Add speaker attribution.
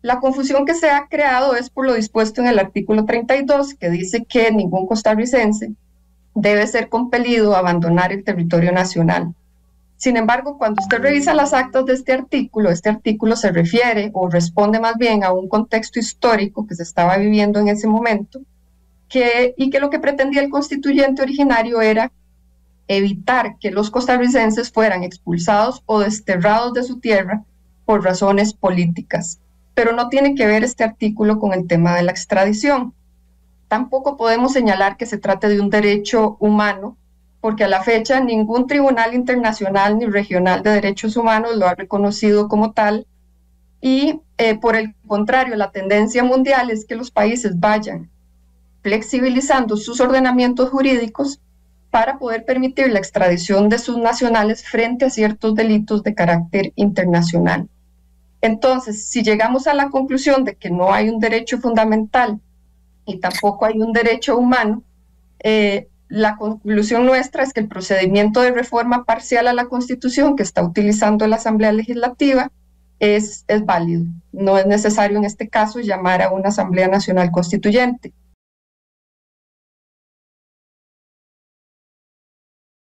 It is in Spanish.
Speaker 1: La confusión que se ha creado es por lo dispuesto en el artículo 32, que dice que ningún costarricense debe ser compelido a abandonar el territorio nacional. Sin embargo, cuando usted revisa las actas de este artículo se refiere o responde más bien a un contexto histórico que se estaba viviendo en ese momento, y que lo que pretendía el constituyente originario era evitar que los costarricenses fueran expulsados o desterrados de su tierra por razones políticas. Pero no tiene que ver este artículo con el tema de la extradición. Tampoco podemos señalar que se trate de un derecho humano, porque a la fecha ningún tribunal internacional ni regional de derechos humanos lo ha reconocido como tal, y por el contrario, la tendencia mundial es que los países vayan flexibilizando sus ordenamientos jurídicos para poder permitir la extradición de sus nacionales frente a ciertos delitos de carácter internacional. Entonces, si llegamos a la conclusión de que no hay un derecho fundamental y tampoco hay un derecho humano, la conclusión nuestra es que el procedimiento de reforma parcial a la Constitución que está utilizando la Asamblea Legislativa es válido. No es necesario en este caso llamar a una Asamblea Nacional Constituyente.